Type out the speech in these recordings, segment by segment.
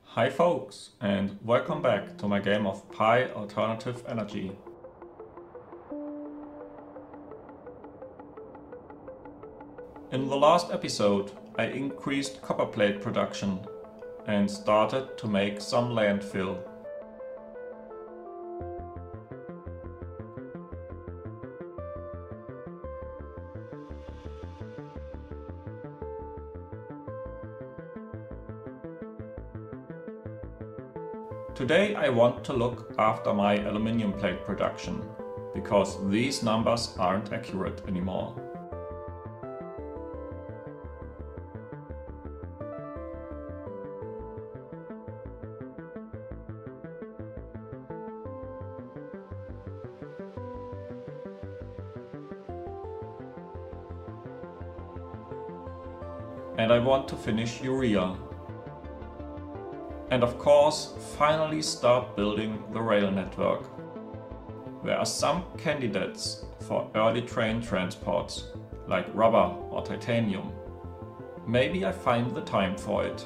Hi folks, and welcome back to my game of Pi Alternative Energy. In the last episode, I increased copper plate production and started to make some landfill. Today I want to look after my aluminium plate production, because these numbers aren't accurate anymore. And I want to finish urea. And of course, finally start building the rail network. There are some candidates for early train transports, like rubber or titanium. Maybe I find the time for it.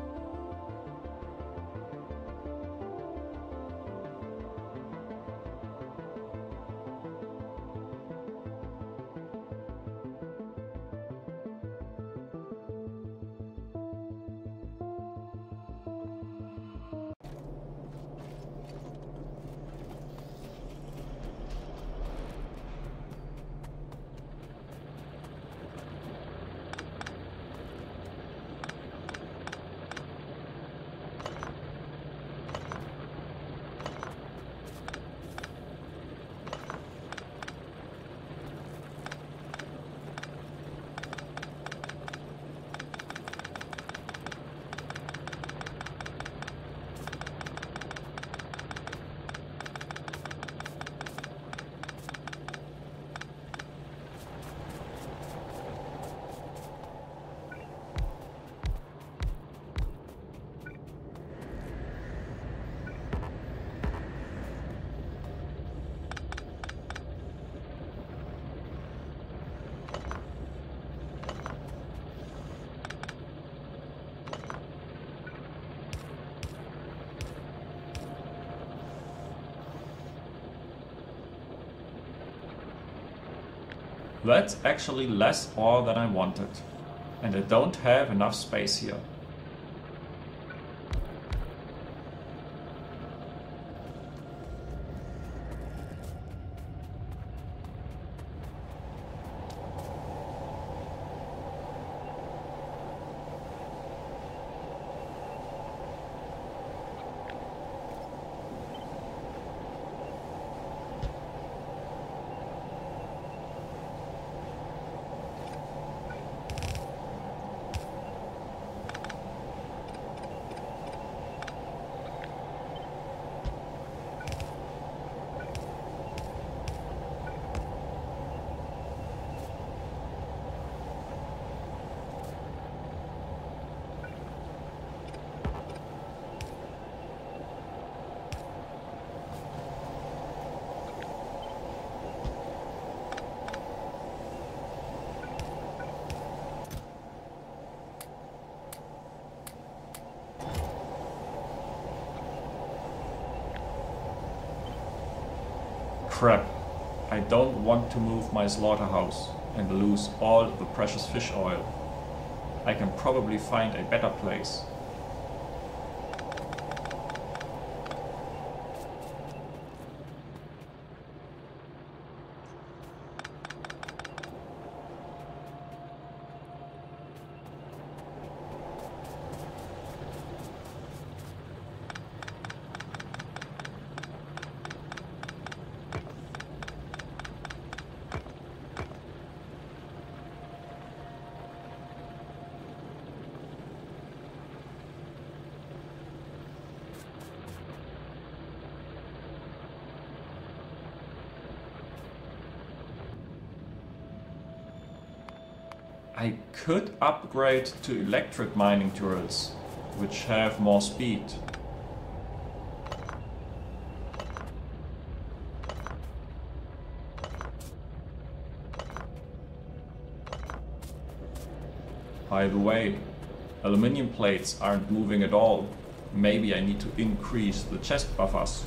That's actually less ore than I wanted, and I don't have enough space here. Crap, I don't want to move my slaughterhouse and lose all the precious fish oil. I can probably find a better place. I could upgrade to electric mining drills, which have more speed. By the way, aluminium plates aren't moving at all, Maybe I need to increase the chest buffers.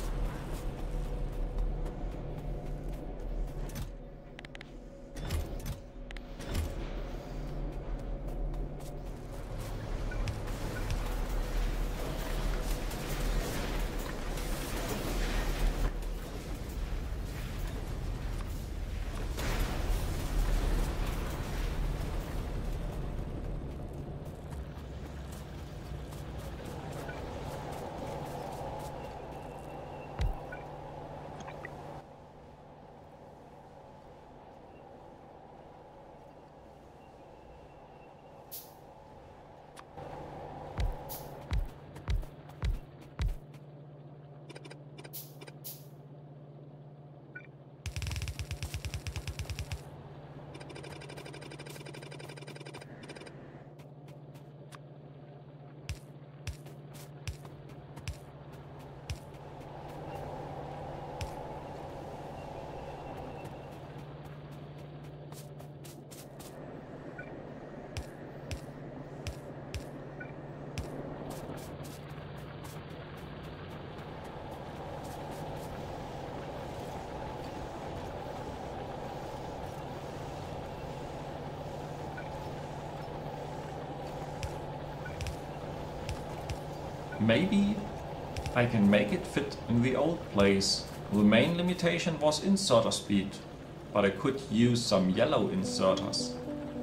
Maybe I can make it fit in the old place. The main limitation was inserter speed, but I could use some yellow inserters.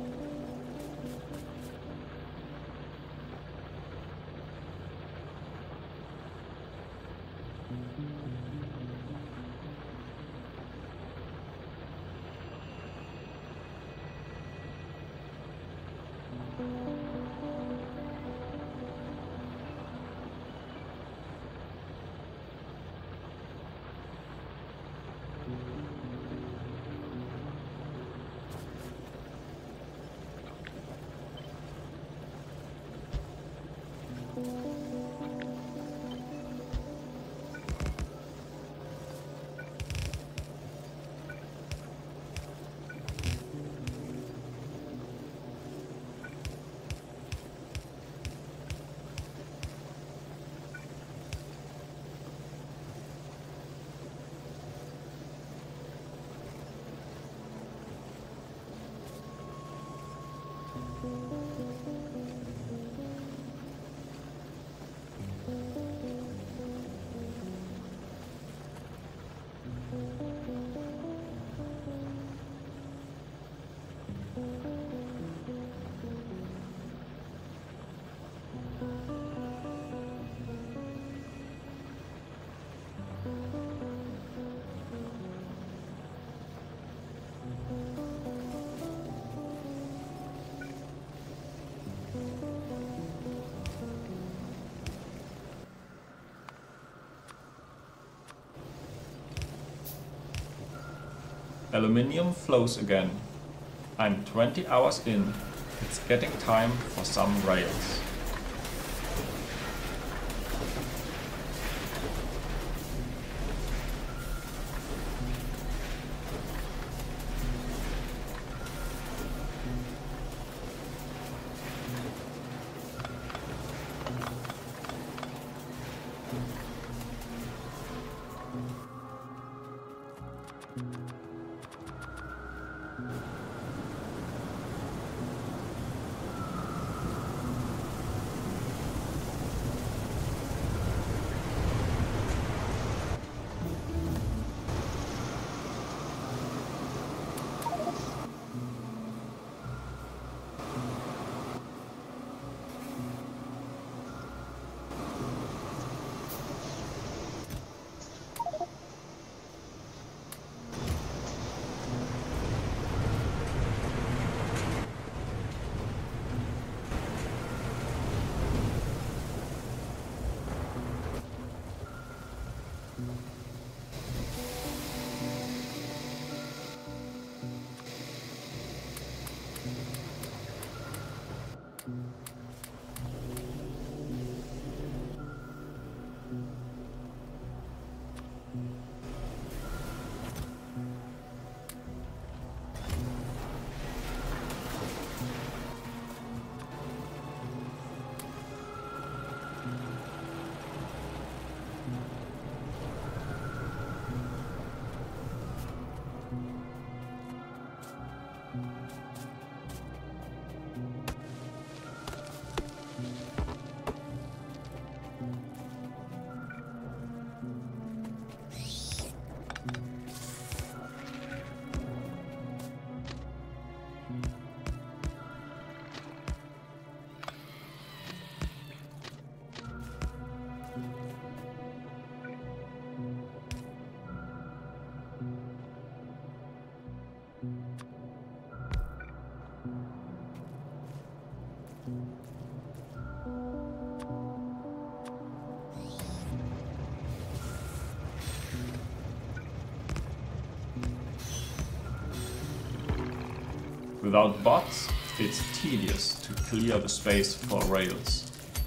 Aluminium flows again. I'm 20 hours in. It's getting time for some rails. Without bots, it's tedious to clear the space for rails.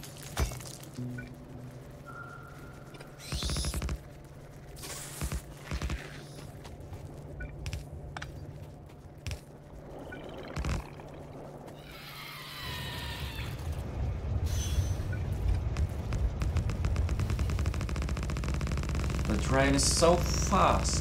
The train is so fast.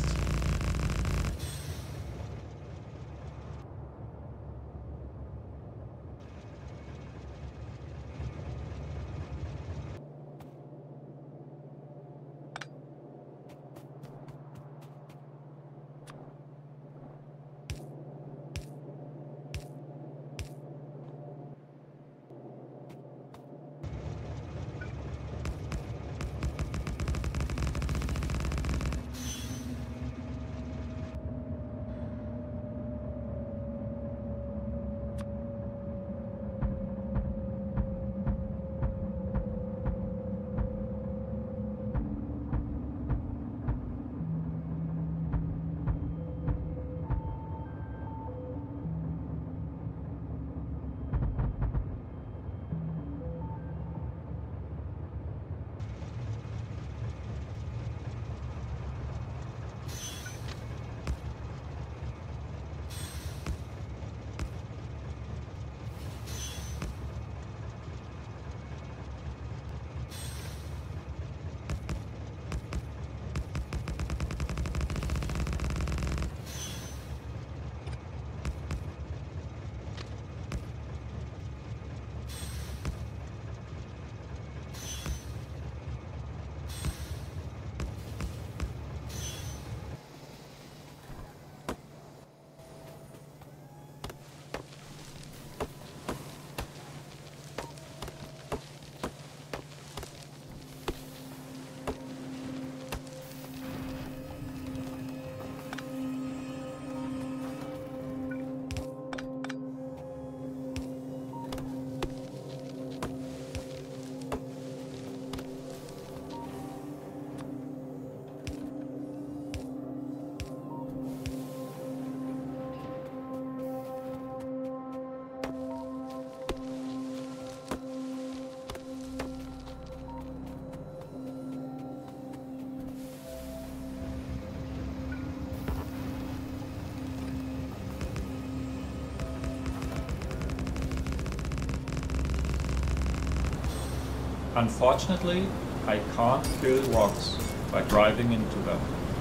Unfortunately, I can't kill rocks by driving into them.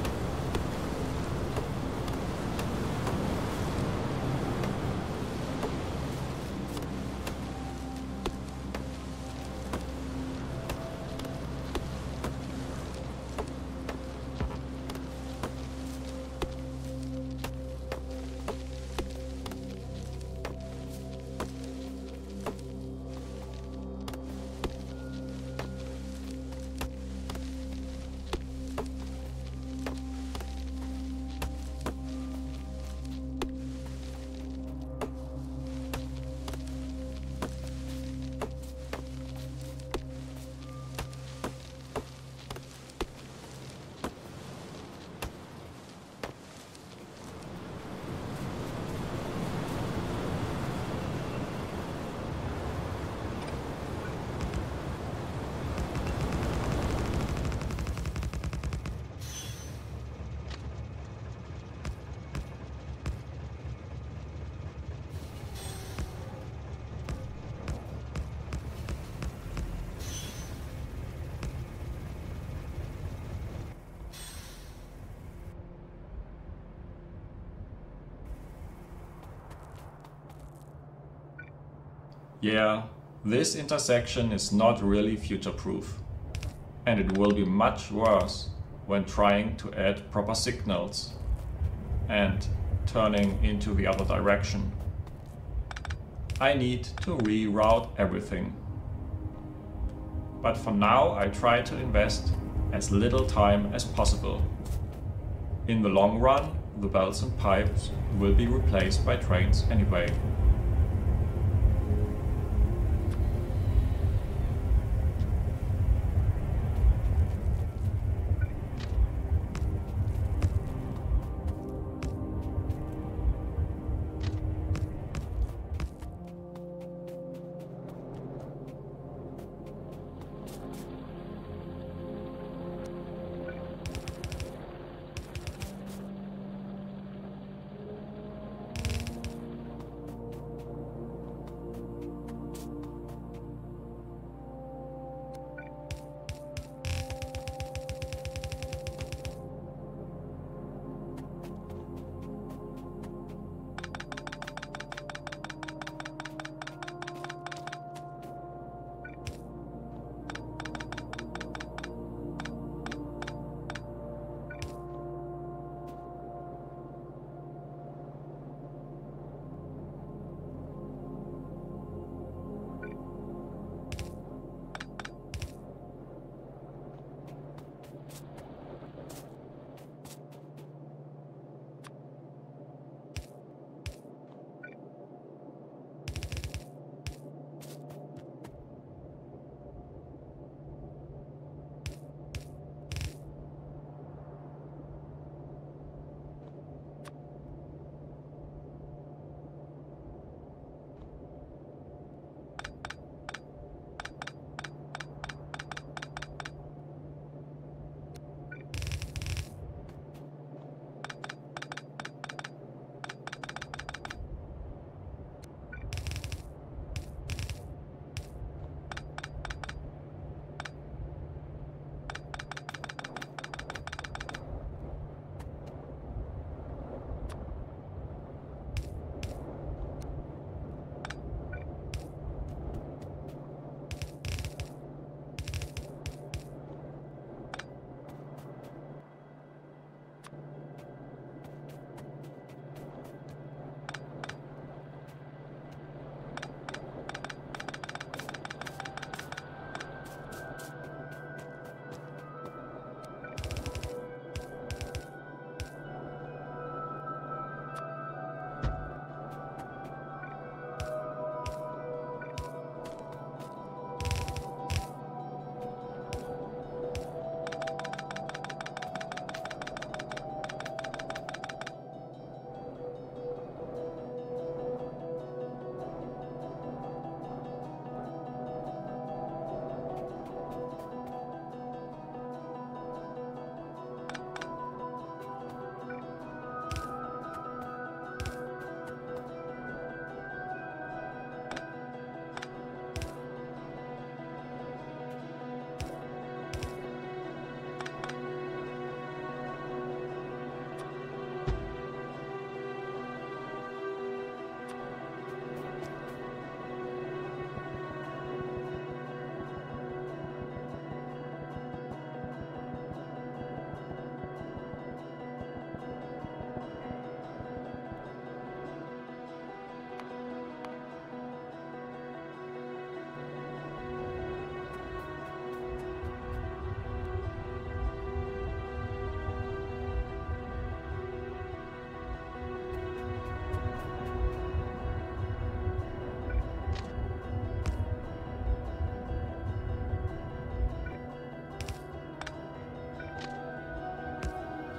Yeah, this intersection is not really future-proof, and it will be much worse when trying to add proper signals and turning into the other direction. I need to reroute everything. But for now I try to invest as little time as possible. In the long run, the belts and pipes will be replaced by trains anyway.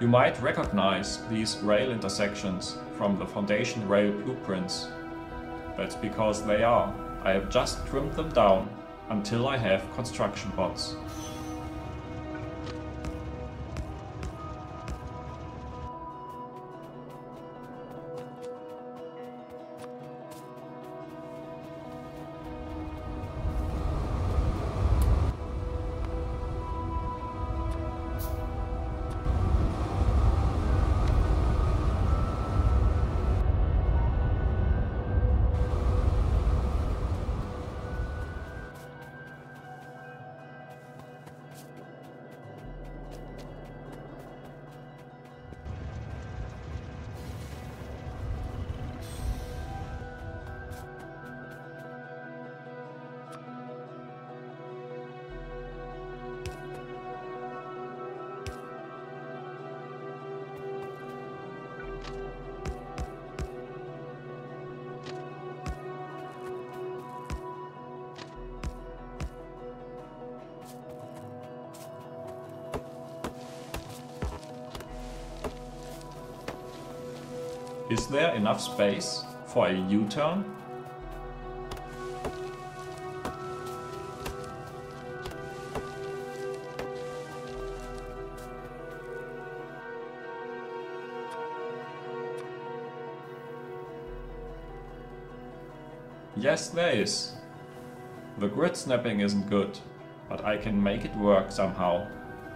You might recognize these rail intersections from the foundation rail blueprints. That's because they are. I have just trimmed them down until I have construction pods. Is there enough space for a U-turn? Yes, there is. The grid snapping isn't good, but I can make it work somehow.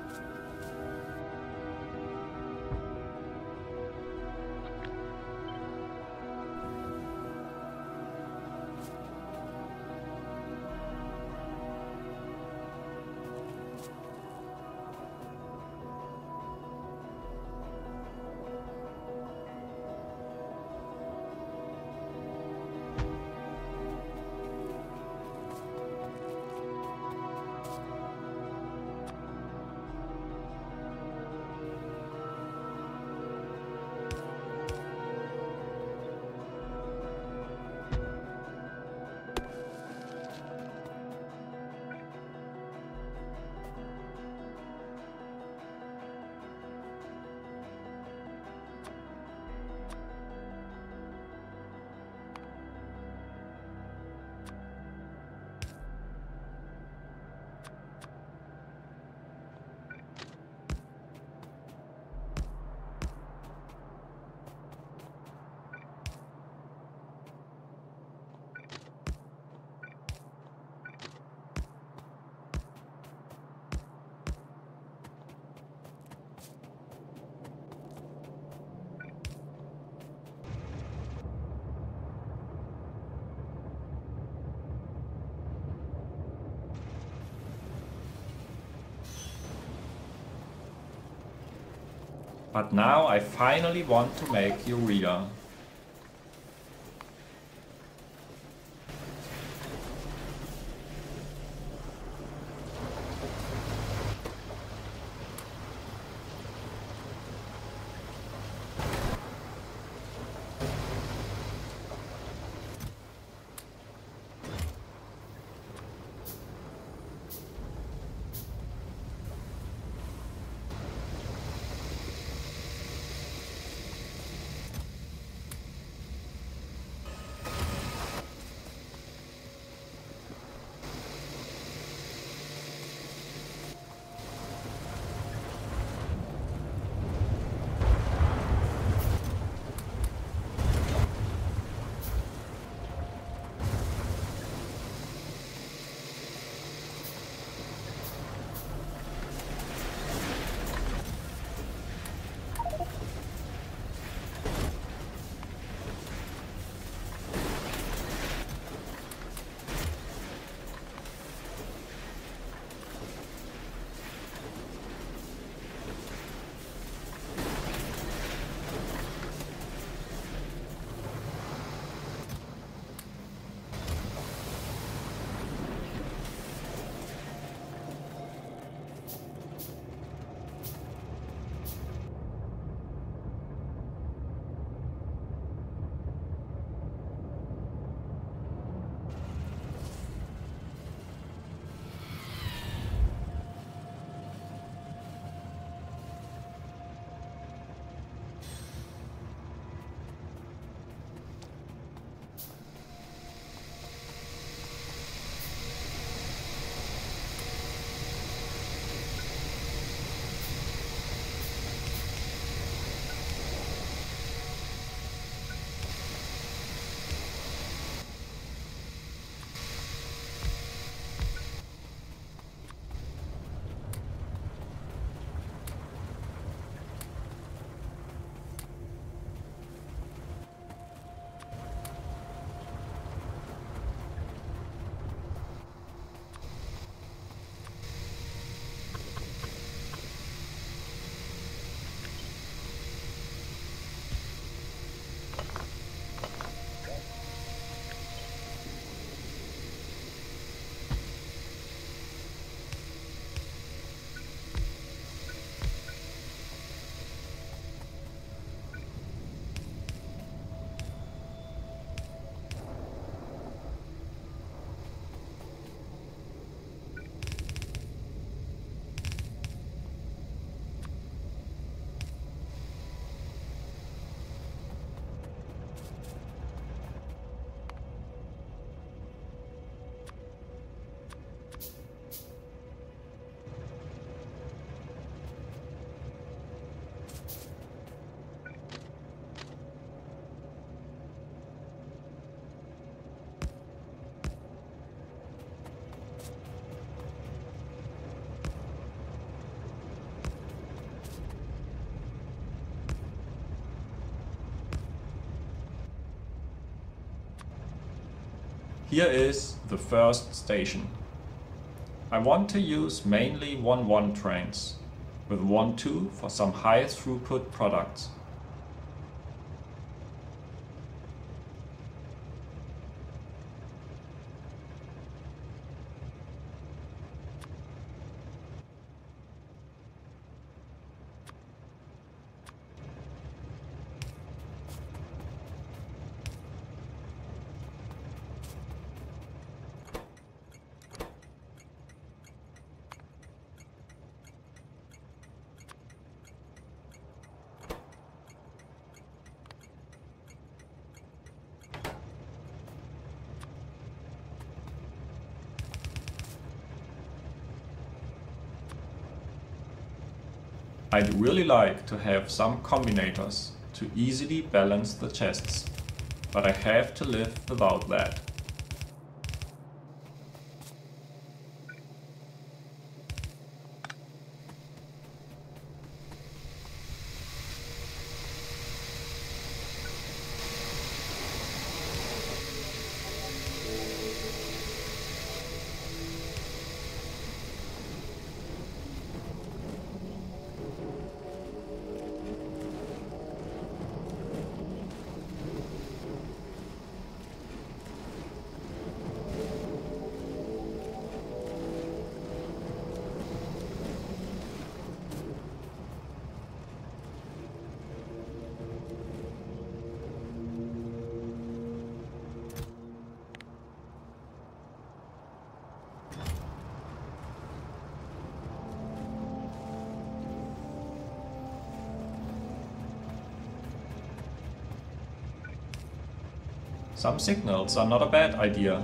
But now I finally want to make urea. Here is the first station. I want to use mainly 1-1 trains, with 1-2 for some high throughput products. I'd really like to have some combinators to easily balance the chests, but I have to live without that. Some signals are not a bad idea.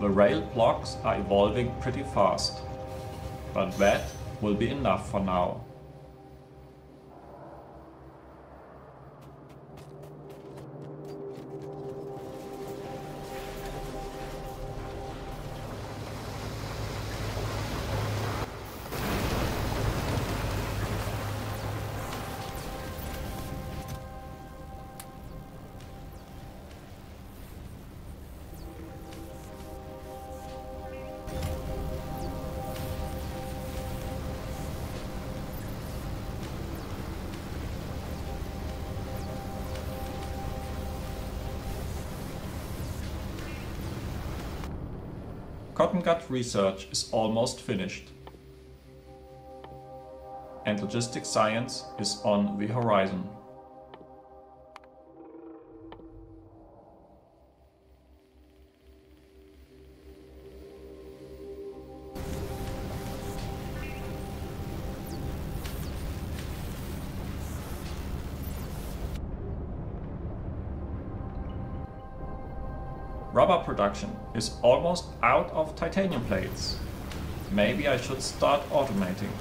The rail blocks are evolving pretty fast, but that will be enough for now. Cotton gut research is almost finished, and logistics science is on the horizon. Rubber production is almost out of titanium plates. Maybe I should start automating.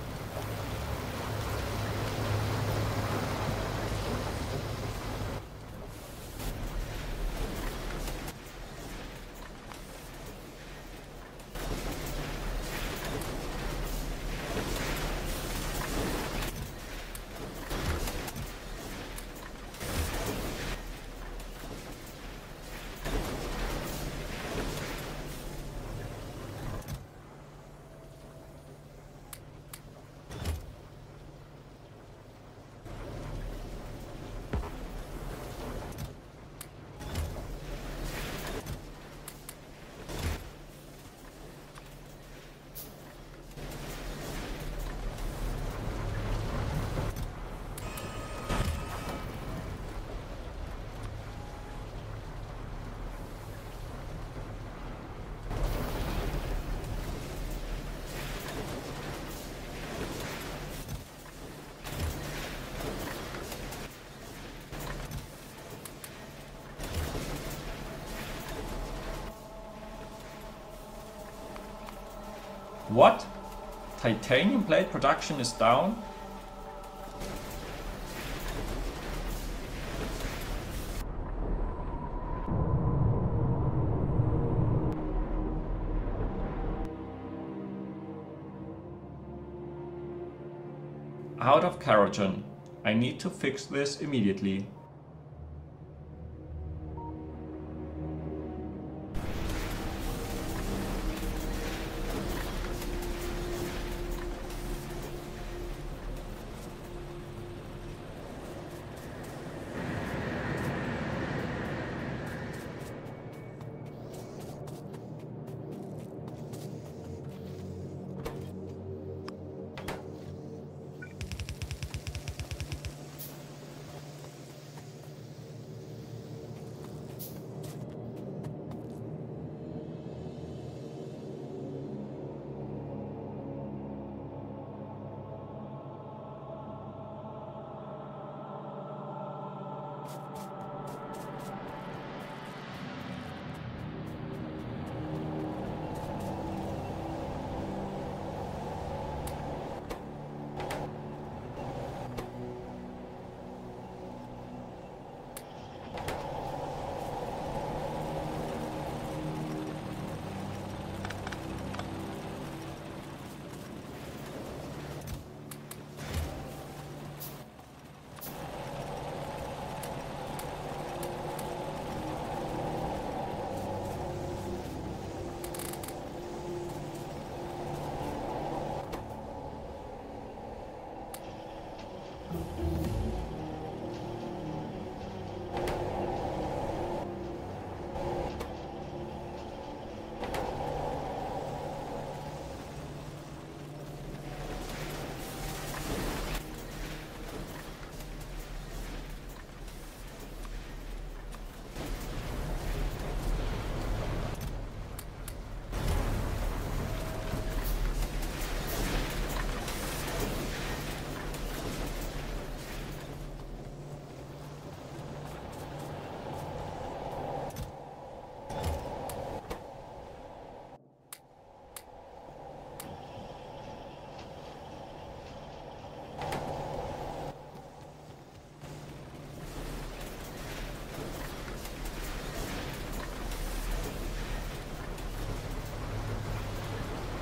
What? Titanium plate production is down? Out of kerogen. I need to fix this immediately.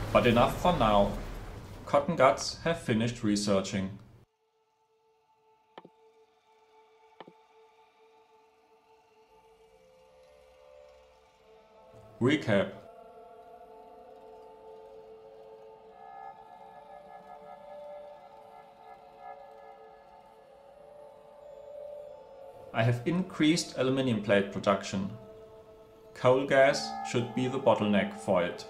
But enough for now. Cotton Guts have finished researching. Recap. I have increased aluminum plate production. Coal gas should be the bottleneck for it.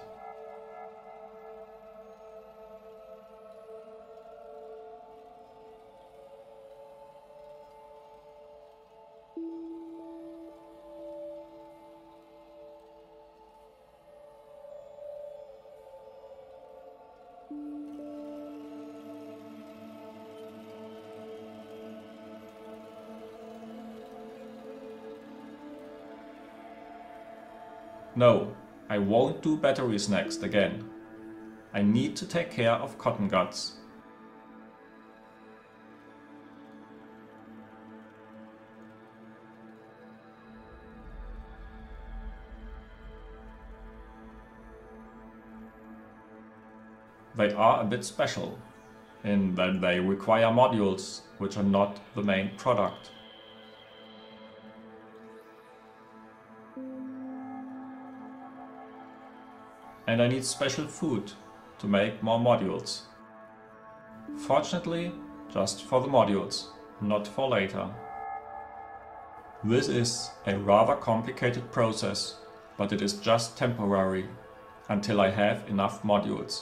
No, I won't do batteries next again. I need to take care of Cotton Guts. They are a bit special, in that they require modules which are not the main product. And I need special food to make more modules. Fortunately, just for the modules, not for later. This is a rather complicated process, but it is just temporary, until I have enough modules.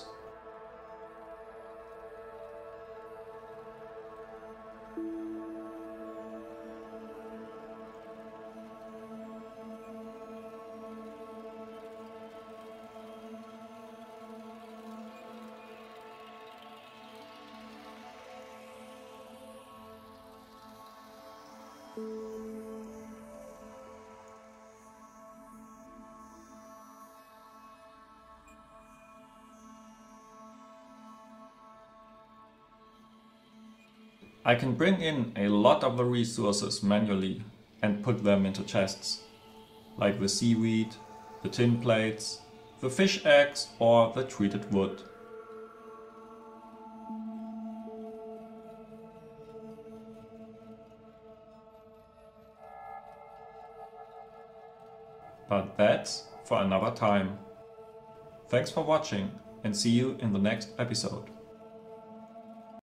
I can bring in a lot of the resources manually and put them into chests, like the seaweed, the tin plates, the fish eggs or the treated wood. But that's for another time. Thanks for watching and see you in the next episode.